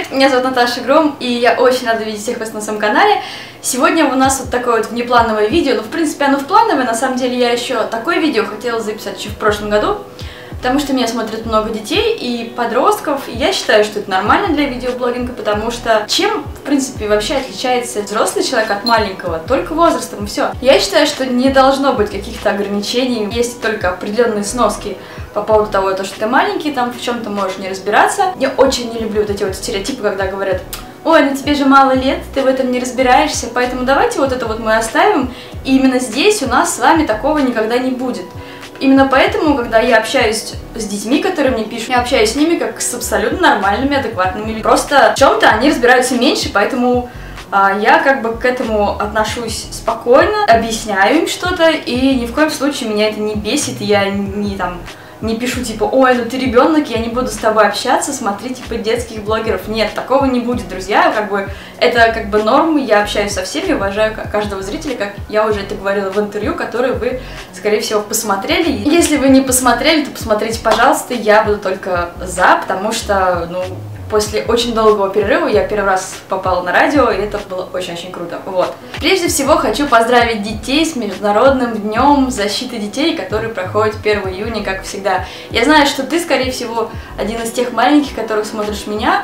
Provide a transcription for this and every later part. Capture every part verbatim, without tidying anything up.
Меня зовут Наташа Гром, и я очень рада видеть всех вас на своем канале. Сегодня у нас вот такое вот внеплановое видео, ну в принципе оно в плановое, на самом деле я еще такое видео хотела записать еще в прошлом году, потому что меня смотрит много детей и подростков, и я считаю, что это нормально для видеоблогинга, потому что чем, в принципе, вообще отличается взрослый человек от маленького? Только возрастом, и все. Я считаю, что не должно быть каких-то ограничений, есть только определенные сноски по поводу того, что ты маленький, там в чем-то можешь не разбираться. Я очень не люблю вот эти вот стереотипы, когда говорят: ой, ну тебе же мало лет, ты в этом не разбираешься, поэтому давайте вот это вот мы оставим, и именно здесь у нас с вами такого никогда не будет. Именно поэтому, когда я общаюсь с детьми, которые мне пишут, я общаюсь с ними как с абсолютно нормальными, адекватными людьми. Просто в чем-то они разбираются меньше, поэтому а, я как бы к этому отношусь спокойно, объясняю им что-то, и ни в коем случае меня это не бесит, и я не там не пишу типа: ой, ну ты ребенок, я не буду с тобой общаться, смотри типа детских блогеров. Нет, такого не будет, друзья. Как бы это как бы нормы, я общаюсь со всеми, уважаю каждого зрителя, как я уже это говорила в интервью, которое вы, скорее всего, посмотрели. Если вы не посмотрели, то посмотрите, пожалуйста, я буду только за, потому что, ну, после очень долгого перерыва я первый раз попала на радио, и это было очень-очень круто. Вот. Прежде всего хочу поздравить детей с Международным днем защиты детей, который проходит первого июня, как всегда. Я знаю, что ты, скорее всего, один из тех маленьких, которых смотришь меня,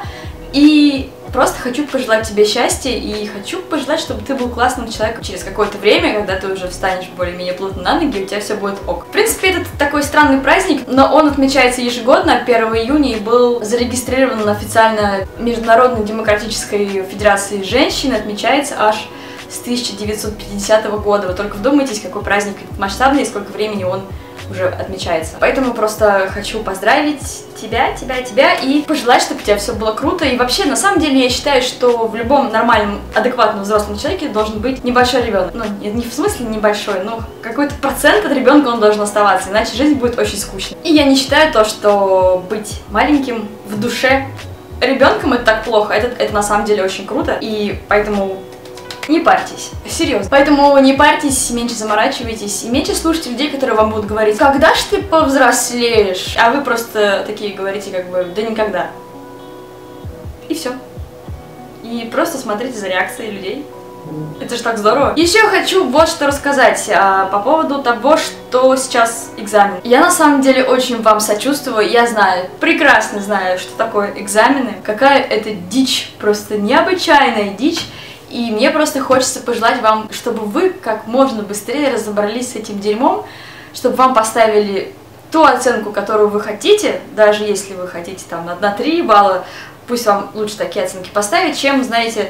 и просто хочу пожелать тебе счастья, и хочу пожелать, чтобы ты был классным человеком через какое-то время, когда ты уже встанешь более-менее плотно на ноги, и у тебя все будет ок. В принципе, это такой странный праздник, но он отмечается ежегодно, первого июня, и был зарегистрирован официально Международной демократической федерацией женщин, отмечается аж с тысяча девятьсот пятидесятого года. Вы только вдумайтесь, какой праздник масштабный и сколько времени он уже отмечается. Поэтому просто хочу поздравить тебя, тебя, тебя и пожелать, чтобы у тебя все было круто. И вообще, на самом деле, я считаю, что в любом нормальном, адекватном взрослом человеке должен быть небольшой ребенок. Ну, не в смысле небольшой, но какой-то процент от ребенка он должен оставаться, иначе жизнь будет очень скучной. И я не считаю то, что быть маленьким в душе ребенком это так плохо. Это, это на самом деле очень круто. И поэтому не парьтесь, серьезно. Поэтому не парьтесь, меньше заморачивайтесь и меньше слушайте людей, которые вам будут говорить: когда ж ты повзрослеешь? А вы просто такие говорите, как бы: да никогда. И все. И просто смотрите за реакцией людей. Это же так здорово. Еще хочу вот что рассказать а, по поводу того, что сейчас экзамен. Я на самом деле очень вам сочувствую. Я знаю, прекрасно знаю, что такое экзамены. Какая это дичь, просто необычайная дичь. И мне просто хочется пожелать вам, чтобы вы как можно быстрее разобрались с этим дерьмом, чтобы вам поставили ту оценку, которую вы хотите, даже если вы хотите там на три балла, пусть вам лучше такие оценки поставить, чем, знаете...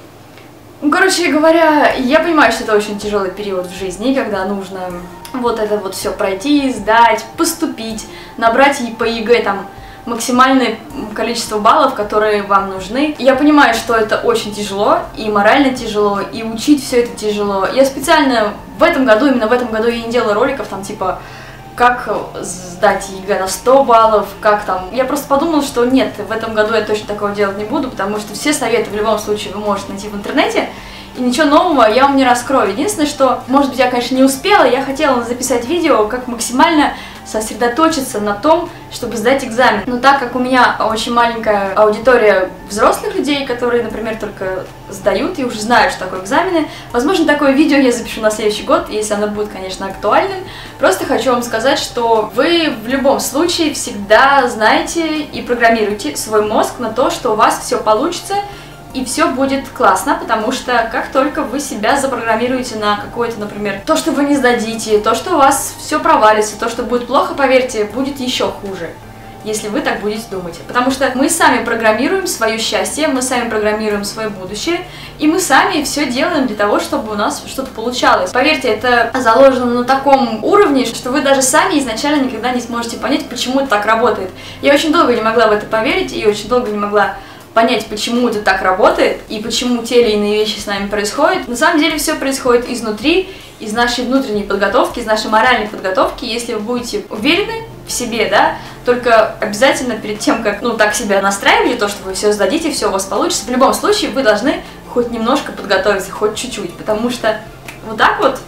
Ну, короче говоря, я понимаю, что это очень тяжелый период в жизни, когда нужно вот это вот все пройти, сдать, поступить, набрать по ЕГЭ там максимальное количество баллов, которые вам нужны. Я понимаю, что это очень тяжело, и морально тяжело, и учить все это тяжело. Я специально в этом году, именно в этом году я не делала роликов, там типа, как сдать ЕГЭ на сто баллов, как там. Я просто подумала, что нет, в этом году я точно такого делать не буду, потому что все советы в любом случае вы можете найти в интернете, и ничего нового я вам не раскрою. Единственное, что, может быть, я, конечно, не успела, я хотела записать видео, как максимально сосредоточиться на том, чтобы сдать экзамен. Но так как у меня очень маленькая аудитория взрослых людей, которые, например, только сдают и уже знают, что такое экзамены, возможно, такое видео я запишу на следующий год, если оно будет, конечно, актуальным. Просто хочу вам сказать, что вы в любом случае всегда знаете и программируете свой мозг на то, что у вас все получится, и все будет классно, потому что как только вы себя запрограммируете на какое-то, например, то, что вы не сдадите, то, что у вас все провалится, то, что будет плохо, поверьте, будет еще хуже, если вы так будете думать. Потому что мы сами программируем свое счастье, мы сами программируем свое будущее, и мы сами все делаем для того, чтобы у нас что-то получалось. Поверьте, это заложено на таком уровне, что вы даже сами изначально никогда не сможете понять, почему это так работает. Я очень долго не могла в это поверить, и очень долго не могла понять, почему это так работает и почему те или иные вещи с нами происходят. На самом деле все происходит изнутри, из нашей внутренней подготовки, из нашей моральной подготовки. Если вы будете уверены в себе, да, только обязательно перед тем, как, ну, так себя настраивали, то, что вы все сдадите, все у вас получится, в любом случае вы должны хоть немножко подготовиться, хоть чуть-чуть, потому что вот так вот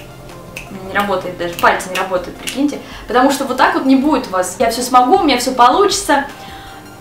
не работает, даже пальцы не работают, прикиньте, потому что вот так вот не будет у вас. Я все смогу, у меня все получится.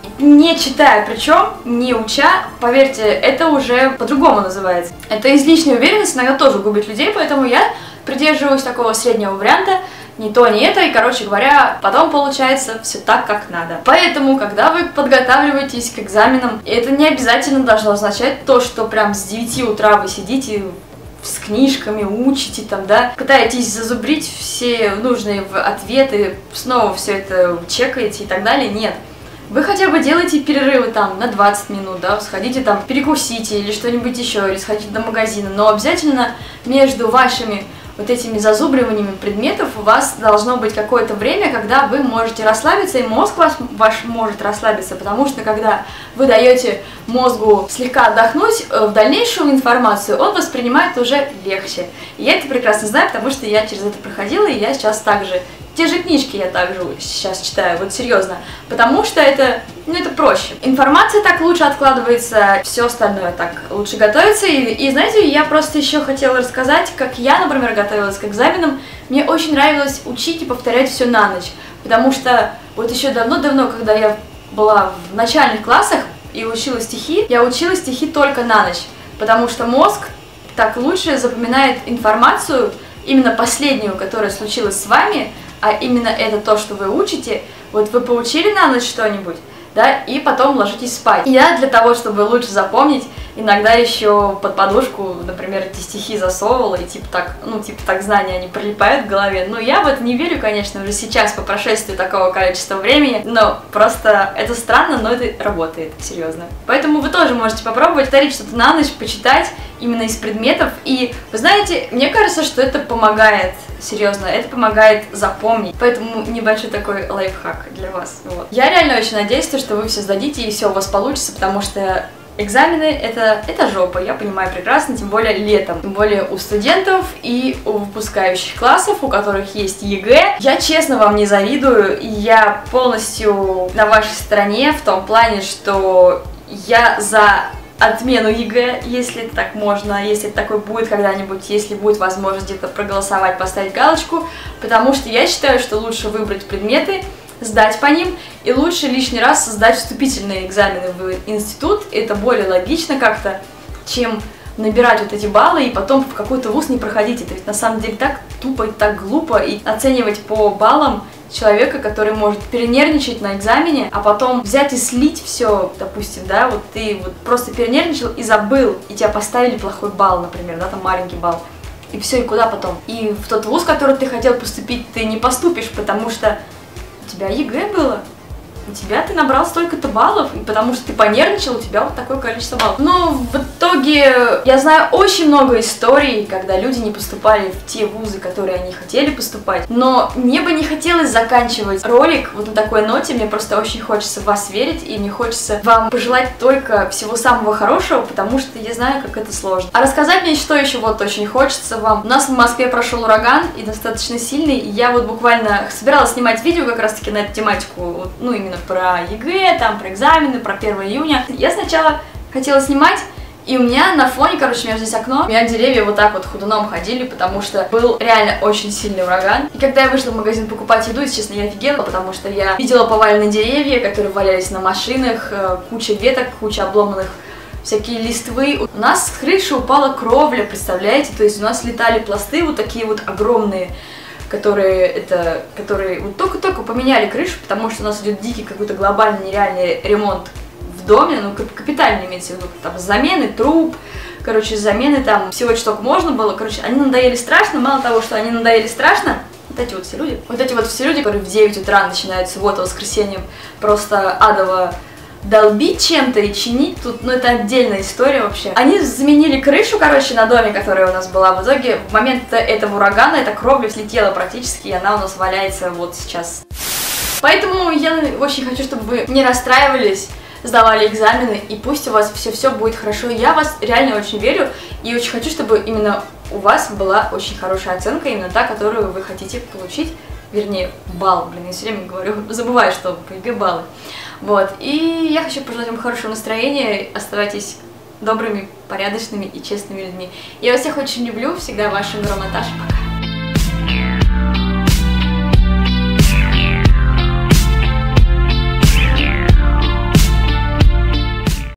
не читая, причем не уча, поверьте, это уже по-другому называется. Это излишняя уверенность иногда тоже губит людей, поэтому я придерживаюсь такого среднего варианта. Ни то, ни это, и, короче говоря, потом получается все так, как надо. Поэтому, когда вы подготавливаетесь к экзаменам, это не обязательно должно означать то, что прям с девяти утра вы сидите с книжками, учите там, да, пытаетесь зазубрить все нужные ответы, снова все это чекаете и так далее. Нет. Вы хотя бы делаете перерывы там на двадцать минут, да, сходите там, перекусите или что-нибудь еще, или сходите до магазина, но обязательно между вашими вот этими зазубриваниями предметов у вас должно быть какое-то время, когда вы можете расслабиться, и мозг ваш, ваш может расслабиться, потому что когда вы даете мозгу слегка отдохнуть, в дальнейшую информацию он воспринимает уже легче. И я это прекрасно знаю, потому что я через это проходила, и я сейчас также, те же книжки я также сейчас читаю, вот серьезно, потому что это, ну, это проще. Информация так лучше откладывается, все остальное так лучше готовится. И, и знаете, я просто еще хотела рассказать, как я, например, готовилась к экзаменам. Мне очень нравилось учить и повторять все на ночь, потому что вот еще давно-давно, когда я была в начальных классах и учила стихи, я учила стихи только на ночь, потому что мозг так лучше запоминает информацию, именно последнюю, которая случилась с вами, а именно это то, что вы учите. Вот вы поучили на ночь что-нибудь, да, и потом ложитесь спать. И я для того, чтобы лучше запомнить, иногда еще под подушку, например, эти стихи засовывала, и типа так, ну, типа так знания, они прилипают в голове. Но я в это не верю, конечно, уже сейчас, по прошествии такого количества времени, но просто это странно, но это работает, серьезно. Поэтому вы тоже можете попробовать повторить что-то на ночь, почитать именно из предметов. И, вы знаете, мне кажется, что это помогает, серьезно, это помогает запомнить. Поэтому небольшой такой лайфхак для вас. Вот. Я реально очень надеюсь, что вы все сдадите и все у вас получится, потому что экзамены это, это жопа, я понимаю прекрасно, тем более летом. Тем более у студентов и у выпускающих классов, у которых есть ЕГЭ. Я честно вам не завидую, и я полностью на вашей стороне в том плане, что я за отмену ЕГЭ, если так можно, если такое будет когда-нибудь, если будет возможность где-то проголосовать, поставить галочку, потому что я считаю, что лучше выбрать предметы, сдать по ним, и лучше лишний раз сдать вступительные экзамены в институт. Это более логично как-то, чем набирать вот эти баллы и потом в какой-то вуз не проходить. Это ведь на самом деле так тупо и так глупо, и оценивать по баллам человека, который может перенервничать на экзамене, а потом взять и слить все, допустим, да, вот ты вот просто перенервничал и забыл, и тебя поставили плохой балл, например, да, там маленький балл. И все, и куда потом? И в тот вуз, в который ты хотел поступить, ты не поступишь, потому что у тебя ЕГЭ было, у тебя ты набрал столько-то баллов, и потому что ты понервничал, у тебя вот такое количество баллов. Но в итоге я знаю очень много историй, когда люди не поступали в те вузы, которые они хотели поступать. Но мне бы не хотелось заканчивать ролик вот на такой ноте, мне просто очень хочется в вас верить, и мне хочется вам пожелать только всего самого хорошего, потому что я знаю, как это сложно. А рассказать мне что еще вот очень хочется вам. У нас в Москве прошел ураган, и достаточно сильный, и я вот буквально собиралась снимать видео как раз таки на эту тематику, ну именно про ЕГЭ, там, про экзамены, про первое июня. Я сначала хотела снимать, и у меня на фоне, короче, между здесь окно, у меня деревья вот так вот ходуном ходили, потому что был реально очень сильный ураган. И когда я вышла в магазин покупать еду, если честно, я офигела, потому что я видела поваленные деревья, которые валялись на машинах, куча веток, куча обломанных всякие листвы. У нас с крыши упала кровля, представляете? То есть у нас летали пласты вот такие вот огромные, которые это, которые вот только-только поменяли крышу, потому что у нас идет дикий какой-то глобальный нереальный ремонт в доме, ну капитально имеется в виду, там замены труб, короче, замены там всего, что только можно было, короче, они надоели страшно, мало того, что они надоели страшно, вот эти вот все люди, вот эти вот все люди, которые в девять утра начинают субботу, воскресенье просто адово долбить чем-то и чинить тут, ну это отдельная история вообще. Они заменили крышу, короче, на доме, которая у нас была. В итоге, в момент этого урагана эта кровля слетела практически, и она у нас валяется вот сейчас. Поэтому я очень хочу, чтобы вы не расстраивались, сдавали экзамены, и пусть у вас все-все будет хорошо. Я вас реально очень верю, и очень хочу, чтобы именно у вас была очень хорошая оценка, именно та, которую вы хотите получить. Вернее, балл, блин, я все время говорю, забываю, что по ЕГЭ баллы. Вот, и я хочу пожелать вам хорошего настроения, оставайтесь добрыми, порядочными и честными людьми. Я вас всех очень люблю, всегда ваша Нура Наташа, пока.